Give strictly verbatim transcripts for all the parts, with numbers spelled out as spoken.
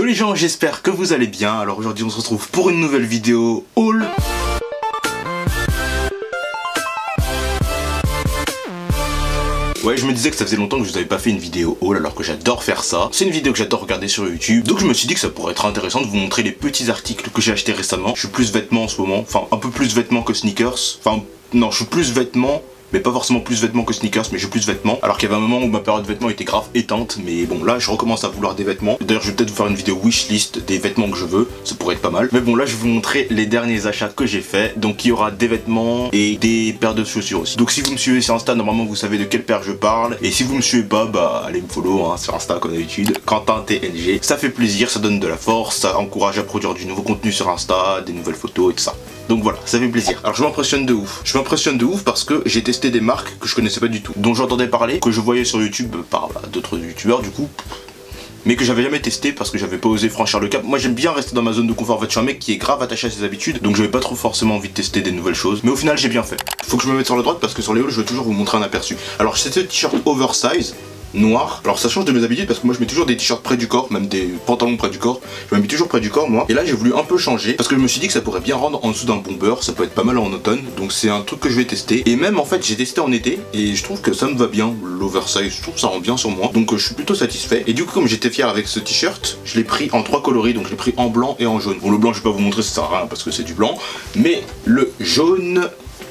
Yo les gens, j'espère que vous allez bien. Alors aujourd'hui on se retrouve pour une nouvelle vidéo haul. Ouais, je me disais que ça faisait longtemps que je vous avais pas fait une vidéo haul alors que j'adore faire ça. C'est une vidéo que j'adore regarder sur YouTube. Donc je me suis dit que ça pourrait être intéressant de vous montrer les petits articles que j'ai achetés récemment. Je suis plus vêtements en ce moment, enfin un peu plus vêtements que sneakers. Enfin non, je suis plus vêtements. Mais pas forcément plus vêtements que sneakers, mais j'ai plus vêtements. Alors qu'il y avait un moment où ma période de vêtements était grave éteinte, mais bon là je recommence à vouloir des vêtements. D'ailleurs je vais peut-être vous faire une vidéo wishlist des vêtements que je veux, ça pourrait être pas mal. Mais bon là je vais vous montrer les derniers achats que j'ai fait. Donc il y aura des vêtements et des paires de chaussures aussi. Donc si vous me suivez sur Insta, normalement vous savez de quelle paire je parle. Et si vous me suivez pas, bah allez me follow hein, sur Insta comme d'habitude. Quentin T N G. Ça fait plaisir, ça donne de la force, ça encourage à produire du nouveau contenu sur Insta, des nouvelles photos et tout ça. Donc voilà, ça fait plaisir. Alors je m'impressionne de ouf. Je m'impressionne de ouf parce que j'ai testé des marques que je connaissais pas du tout, dont j'entendais parler, que je voyais sur YouTube par bah, d'autres youtubeurs du coup, mais que j'avais jamais testé parce que j'avais pas osé franchir le cap. Moi j'aime bien rester dans ma zone de confort. En fait je suis un mec qui est grave attaché à ses habitudes, donc j'avais pas trop forcément envie de tester des nouvelles choses. Mais au final j'ai bien fait. Faut que je me mette sur la droite parce que sur les hauls je vais toujours vous montrer un aperçu. Alors c'est ce t-shirt oversize noir. Alors ça change de mes habitudes parce que moi je mets toujours des t-shirts près du corps, même des pantalons près du corps. Je me mets toujours près du corps moi. Et là j'ai voulu un peu changer parce que je me suis dit que ça pourrait bien rendre en dessous d'un bomber. Ça peut être pas mal en automne. Donc c'est un truc que je vais tester. Et même en fait j'ai testé en été et je trouve que ça me va bien l'oversize. Je trouve que ça rend bien sur moi. Donc euh, je suis plutôt satisfait. Et du coup comme j'étais fier avec ce t-shirt, je l'ai pris en trois coloris. Donc je l'ai pris en blanc et en jaune. Bon le blanc je vais pas vous montrer, ça sert à rien parce que c'est du blanc. Mais le jaune,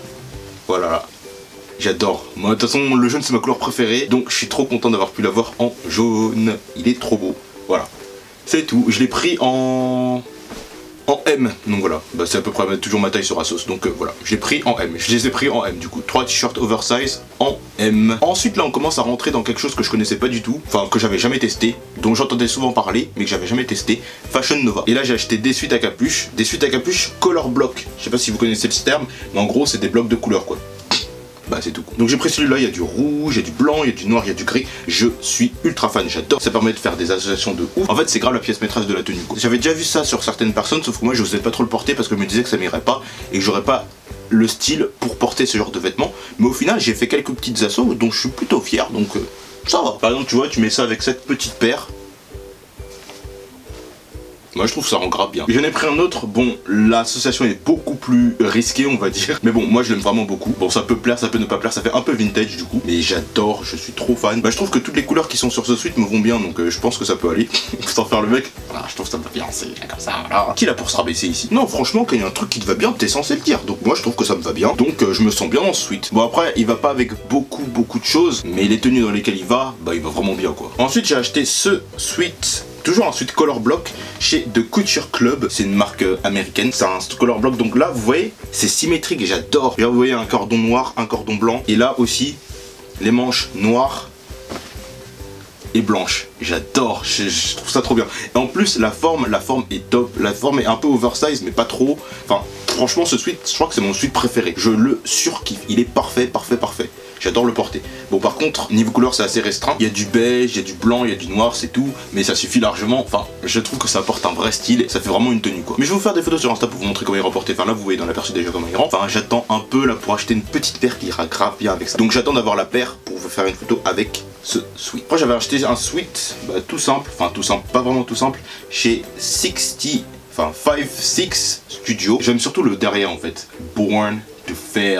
voilà. J'adore. Moi, de toute façon, le jaune c'est ma couleur préférée, donc je suis trop content d'avoir pu l'avoir en jaune. Il est trop beau. Voilà. C'est tout. Je l'ai pris en en M. Donc voilà. Bah, c'est à peu près toujours ma taille sur Asos. Donc euh, voilà. J'ai pris en M. Je les ai pris en M du coup. Trois t-shirts oversize en M. Ensuite là, on commence à rentrer dans quelque chose que je connaissais pas du tout, enfin que j'avais jamais testé, dont j'entendais souvent parler, mais que j'avais jamais testé. Fashion Nova. Et là, j'ai acheté des suites à capuche, des suites à capuche color block. Je sais pas si vous connaissez ce terme, mais en gros, c'est des blocs de couleurs quoi. Bah c'est tout. Donc j'ai pris celui-là, il y a du rouge, il y a du blanc, il y a du noir, il y a du gris. Je suis ultra fan, j'adore. Ça permet de faire des associations de ouf. En fait c'est grave la pièce maîtresse de la tenue. J'avais déjà vu ça sur certaines personnes, sauf que moi je n'osais pas trop le porter parce que je me disais que ça m'irait pas et que j'aurais pas le style pour porter ce genre de vêtements. Mais au final j'ai fait quelques petites assos dont je suis plutôt fier, donc euh, ça va. Par exemple tu vois, tu mets ça avec cette petite paire. Moi je trouve que ça rend grave bien. J'en ai pris un autre, bon l'association est beaucoup plus risquée on va dire. Mais bon moi je l'aime vraiment beaucoup. Bon ça peut plaire, ça peut ne pas plaire, ça fait un peu vintage du coup. Mais j'adore, je suis trop fan. Bah je trouve que toutes les couleurs qui sont sur ce sweat me vont bien. Donc euh, je pense que ça peut aller. Sans faire le mec. Voilà, je trouve que ça me va bien, c'est comme ça, voilà. Qui là pour se rabaisser ici? Non franchement quand il y a un truc qui te va bien, t'es censé le dire. Donc moi je trouve que ça me va bien. Donc euh, je me sens bien dans ce sweat. Bon après il va pas avec beaucoup beaucoup de choses. Mais les tenues dans lesquelles il va, bah il va vraiment bien quoi. Ensuite j'ai acheté ce sweat. Toujours un sweat color block chez The Couture Club, c'est une marque euh, américaine, c'est un color block, donc là vous voyez c'est symétrique et j'adore. Là vous voyez un cordon noir, un cordon blanc et là aussi les manches noires et blanches, j'adore, je, je trouve ça trop bien. Et en plus la forme, la forme est top, la forme est un peu oversize mais pas trop, enfin franchement ce sweat je crois que c'est mon sweat préféré, je le surkiffe, il est parfait, parfait, parfait. J'adore le porter. Bon par contre, niveau couleur c'est assez restreint. Il y a du beige, il y a du blanc, il y a du noir, c'est tout. Mais ça suffit largement. Enfin, je trouve que ça apporte un vrai style. Ça fait vraiment une tenue quoi. Mais je vais vous faire des photos sur Insta pour vous montrer comment il est reporté. Enfin là vous voyez dans l'aperçu déjà comment il rend. Enfin j'attends un peu là pour acheter une petite paire qui ira grave bien avec ça. Donc j'attends d'avoir la paire pour vous faire une photo avec ce sweat. Moi j'avais acheté un sweat bah, tout simple. Enfin tout simple, pas vraiment tout simple. Chez soixante... Enfin cinquante-six Studio. J'aime surtout le derrière en fait. Born to Fail.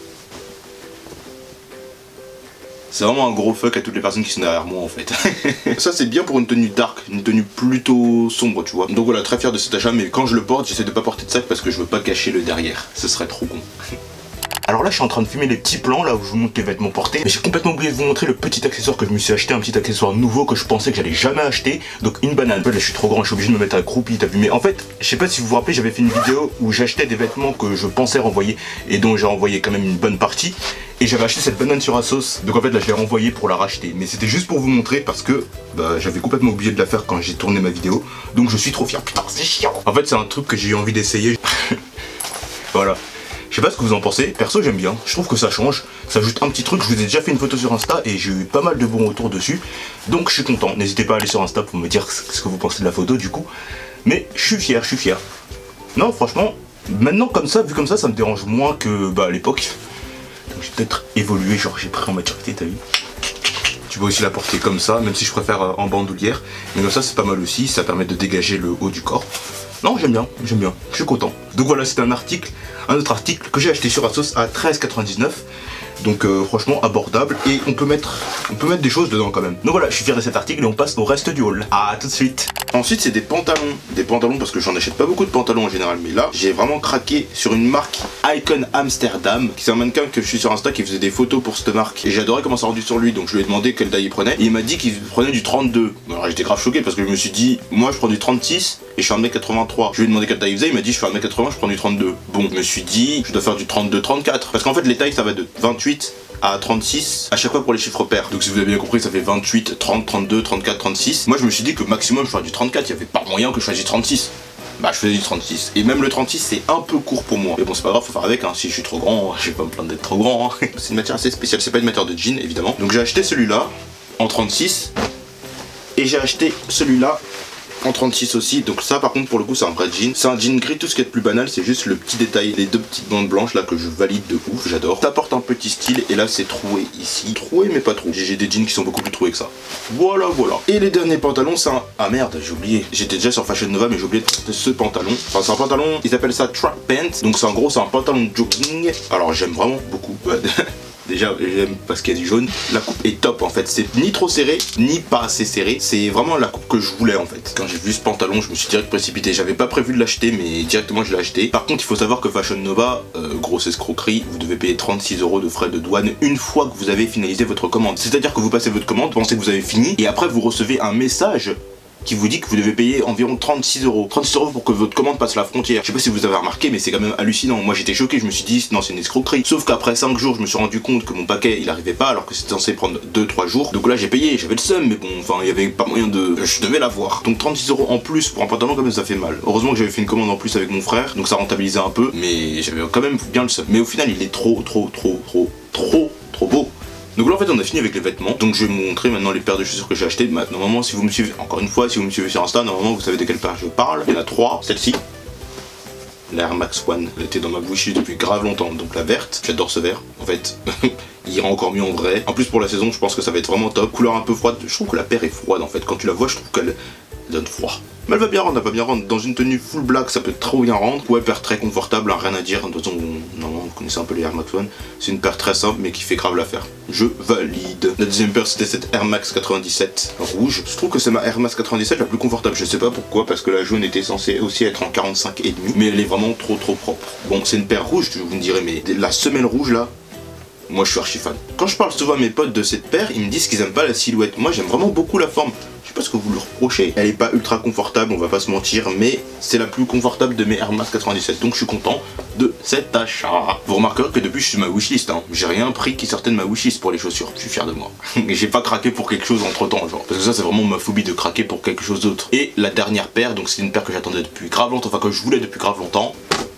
C'est vraiment un gros fuck à toutes les personnes qui sont derrière moi en fait. Ça c'est bien pour une tenue dark, une tenue plutôt sombre tu vois. Donc voilà, très fier de cet achat, mais quand je le porte, j'essaie de pas porter de sac parce que je veux pas cacher le derrière. Ce serait trop con. Alors là je suis en train de filmer les petits plans là où je vous montre les vêtements portés. Mais j'ai complètement oublié de vous montrer le petit accessoire que je me suis acheté, un petit accessoire nouveau que je pensais que j'allais jamais acheter. Donc une banane. En fait là je suis trop grand, je suis obligé de me mettre accroupi, t'as vu. Mais en fait, je sais pas si vous vous rappelez, j'avais fait une vidéo où j'achetais des vêtements que je pensais renvoyer et dont j'ai renvoyé quand même une bonne partie. Et j'avais acheté cette banane sur Asos. Donc en fait là je l'ai renvoyée pour la racheter. Mais c'était juste pour vous montrer parce que bah, j'avais complètement oublié de la faire quand j'ai tourné ma vidéo. Donc je suis trop fier. Putain c'est chiant. En fait c'est un truc que j'ai eu envie d'essayer. Voilà. Je sais pas ce que vous en pensez, perso j'aime bien, je trouve que ça change, ça ajoute un petit truc, je vous ai déjà fait une photo sur Insta et j'ai eu pas mal de bons retours dessus, donc je suis content, n'hésitez pas à aller sur Insta pour me dire ce que vous pensez de la photo du coup, mais je suis fier, je suis fier. Non franchement, maintenant comme ça, vu comme ça, ça me dérange moins que bah, à l'époque, donc j'ai peut-être évolué, genre j'ai pris en maturité, t'as vu. Tu peux aussi la porter comme ça, même si je préfère euh, en bandoulière. Mais comme ça c'est pas mal aussi, ça permet de dégager le haut du corps. Non, j'aime bien, j'aime bien, je suis content. Donc voilà, c'était un article, un autre article que j'ai acheté sur Asos à treize quatre-vingt-dix-neuf. Donc euh, franchement abordable et on peut mettre on peut mettre des choses dedans quand même. Donc voilà, je suis fier de cet article et on passe au reste du haul. À tout de suite. Ensuite c'est des pantalons. Des pantalons parce que j'en achète pas beaucoup de pantalons en général. Mais là j'ai vraiment craqué sur une marque Icon Amsterdam. Qui c'est un mannequin que je suis sur Insta qui faisait des photos pour cette marque. Et j'adorais comment ça rendu sur lui. Donc je lui ai demandé quelle taille il prenait. Et il m'a dit qu'il prenait du trente-deux. Alors j'étais grave choqué parce que je me suis dit, moi je prends du trente-six et je suis un mètre quatre-vingt-trois. Je lui ai demandé quelle taille il faisait. Il m'a dit je fais un mètre quatre-vingts, je prends du trente-deux. Bon, je me suis dit je dois faire du trente-deux trente-quatre. Parce qu'en fait les tailles ça va de vingt-huit à trente-six à chaque fois pour les chiffres pairs. Donc si vous avez bien compris ça fait vingt-huit, trente, trente-deux, trente-quatre, trente-six. Moi je me suis dit que maximum je ferais du trente-quatre, il n'y avait pas moyen que je fasse du trente-six. Bah je faisais du trente-six. Et même le trente-six c'est un peu court pour moi. Mais bon c'est pas grave, faut faire avec hein. Si je suis trop grand, je vais pas me plaindre d'être trop grand hein. C'est une matière assez spéciale, c'est pas une matière de jean évidemment. Donc j'ai acheté celui-là en trente-six. Et j'ai acheté celui-là en trente-six aussi, donc ça par contre pour le coup c'est un vrai jean. C'est un jean gris, tout ce qui est plus banal, c'est juste le petit détail, les deux petites bandes blanches là que je valide de ouf, j'adore. Ça apporte un petit style et là c'est troué ici, troué mais pas trop. J'ai des jeans qui sont beaucoup plus troués que ça. Voilà voilà. Et les derniers pantalons c'est un... Ah merde j'ai oublié, j'étais déjà sur Fashion Nova mais j'ai oublié de ce pantalon. Enfin c'est un pantalon, ils appellent ça track pants, donc c'est en gros c'est un pantalon de jogging. Alors j'aime vraiment beaucoup. Déjà j'aime parce qu'il y a du jaune. La coupe est top en fait, c'est ni trop serré ni pas assez serré. C'est vraiment la coupe que je voulais en fait. Quand j'ai vu ce pantalon je me suis direct précipité. J'avais pas prévu de l'acheter mais directement je l'ai acheté. Par contre il faut savoir que Fashion Nova, euh, grosse escroquerie, vous devez payer trente-six euros de frais de douane une fois que vous avez finalisé votre commande. C'est à dire que vous passez votre commande, pensez que vous avez fini et après vous recevez un message qui vous dit que vous devez payer environ trente-six euros. trente-six euros pour que votre commande passe la frontière. Je sais pas si vous avez remarqué, mais c'est quand même hallucinant. Moi j'étais choqué, je me suis dit non, c'est une escroquerie. Sauf qu'après cinq jours, je me suis rendu compte que mon paquet il arrivait pas alors que c'était censé prendre deux trois jours. Donc là j'ai payé, j'avais le seum, mais bon, enfin il y avait pas moyen de. Je devais l'avoir. Donc trente-six euros en plus pour un pantalon, quand même ça fait mal. Heureusement que j'avais fait une commande en plus avec mon frère, donc ça rentabilisait un peu, mais j'avais quand même bien le seum. Mais au final, il est trop, trop, trop, trop, trop, trop beau. Donc là en fait on a fini avec les vêtements. Donc je vais vous montrer maintenant les paires de chaussures que j'ai achetées. Normalement si vous me suivez, encore une fois si vous me suivez sur Insta, normalement vous savez de quelle paire je parle. Il y en a trois, celle-ci, la Air Max One, elle était dans ma wishlist depuis grave longtemps. Donc la verte, j'adore ce vert en fait. Il ira encore mieux en vrai. En plus pour la saison je pense que ça va être vraiment top. Couleur un peu froide, je trouve que la paire est froide en fait. Quand tu la vois je trouve qu'elle donne froid. Mais elle va bien rendre, elle va bien rendre. Dans une tenue full black, ça peut trop bien rendre. Ouais, paire très confortable, hein, rien à dire. De toute façon, normalement, vous connaissez un peu les Air Max One. C'est une paire très simple, mais qui fait grave l'affaire. Je valide. La deuxième paire, c'était cette Air Max quatre-vingt-dix-sept rouge. Je trouve que c'est ma Air Max quatre-vingt-dix-sept la plus confortable. Je sais pas pourquoi, parce que la jaune était censée aussi être en quarante-cinq et demi. Mais elle est vraiment trop trop propre. Bon, c'est une paire rouge, vous me direz, mais la semelle rouge là, moi je suis archi fan. Quand je parle souvent à mes potes de cette paire, ils me disent qu'ils aiment pas la silhouette. Moi j'aime vraiment beaucoup la forme. Je sais pas ce que vous lui reprochez. Elle est pas ultra confortable, on va pas se mentir, mais c'est la plus confortable de mes Air Max quatre-vingt-dix-sept. Donc je suis content de cet achat. Vous remarquerez que depuis je suis sur ma wishlist. Hein. J'ai rien pris qui sortait de ma wishlist pour les chaussures. Je suis fier de moi. Et j'ai pas craqué pour quelque chose entre temps, genre. Parce que ça c'est vraiment ma phobie de craquer pour quelque chose d'autre. Et la dernière paire, donc c'est une paire que j'attendais depuis grave longtemps, enfin que je voulais depuis grave longtemps.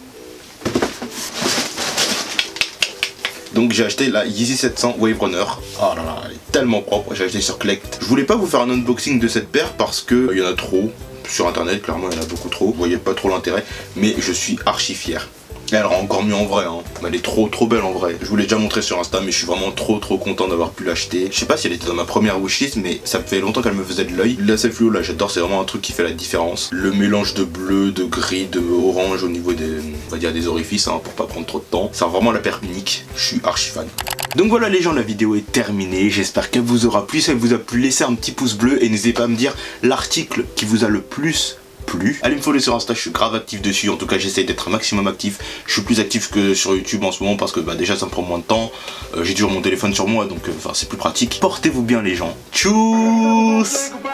Donc j'ai acheté la Yeezy sept cents Wave Runner. Oh là là, elle est tellement propre. J'ai acheté sur Collect. Je voulais pas vous faire un unboxing de cette paire parce que il y en a trop. Sur internet, clairement il y en a beaucoup trop. Vous voyez pas trop l'intérêt. Mais je suis archi fier. Et elle rend encore mieux en vrai, hein. Elle est trop trop belle en vrai. Je vous l'ai déjà montré sur Insta, mais je suis vraiment trop trop content d'avoir pu l'acheter. Je sais pas si elle était dans ma première wishlist, mais ça fait longtemps qu'elle me faisait de l'œil. La self fluo là, j'adore, c'est vraiment un truc qui fait la différence. Le mélange de bleu, de gris, de orange au niveau des, on va dire des orifices, hein, pour pas prendre trop de temps. C'est vraiment la paire unique. Je suis archi fan. Donc voilà les gens, la vidéo est terminée. J'espère qu'elle vous aura plu. Si elle vous a plu, laissez un petit pouce bleu et n'hésitez pas à me dire l'article qui vous a le plus plus. Allez me follow sur Insta, je suis grave actif dessus. En tout cas j'essaie d'être un maximum actif. Je suis plus actif que sur YouTube en ce moment parce que bah, déjà ça me prend moins de temps. euh, J'ai toujours mon téléphone sur moi donc euh, c'est plus pratique. Portez-vous bien les gens. Tchuss.